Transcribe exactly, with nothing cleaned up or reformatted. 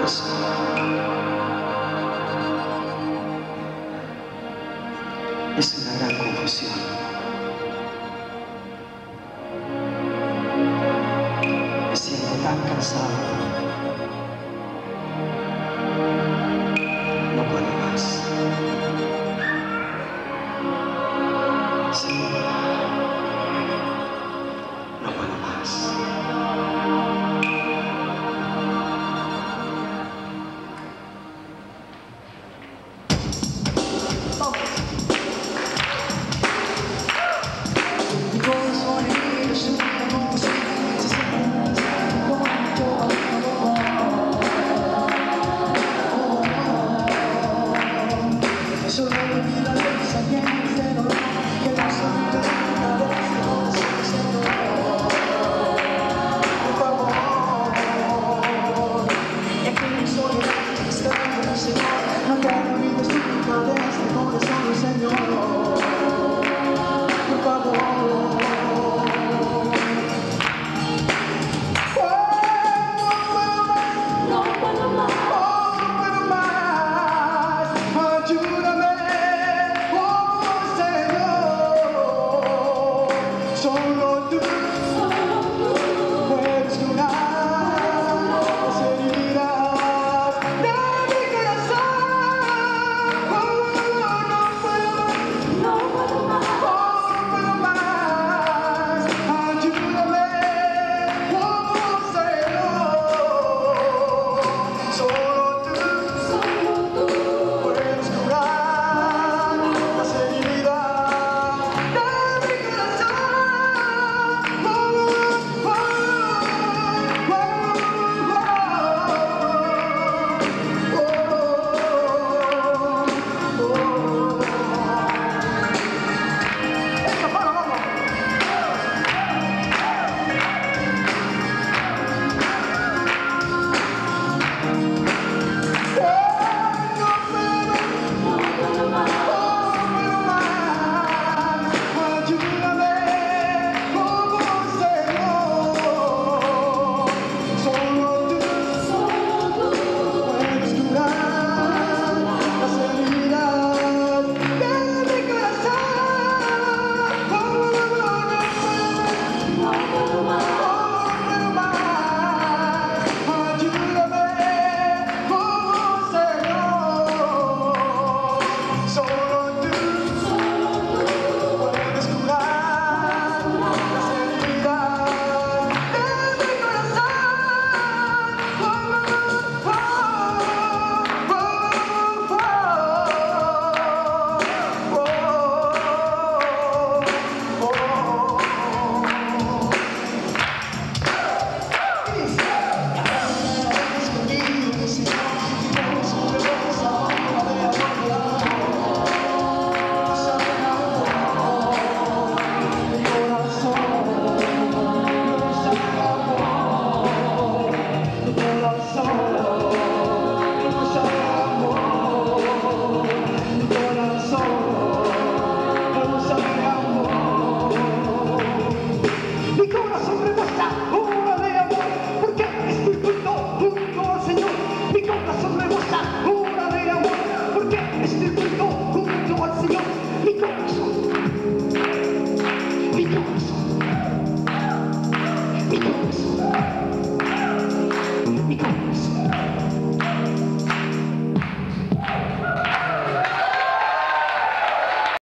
corazón. Es una gran confusión. Me siento tan cansado. No puedo más. Señor, no puedo más. No te olvides nunca de este corazón, Señor, por favor. No puedo más, oh, no puedo más, ayúdame, oh Señor, solo tú, solo tú puedes curar las heridas de mi corazón. Oh, no puedo más, no puedo más, oh, no puedo más, ayúdame, oh Señor, solo tú, solo tú puedes curar las heridas de mi corazón. Oh, oh, oh, oh, oh, oh. Esta para abajo. Mi corazón rebosa una de amor, porque estoy junto, junto al Señor. Mi corazón rebosa una de amor, porque estoy junto, junto al Señor. Mi corazón, mi corazón, mi corazón, mi corazón.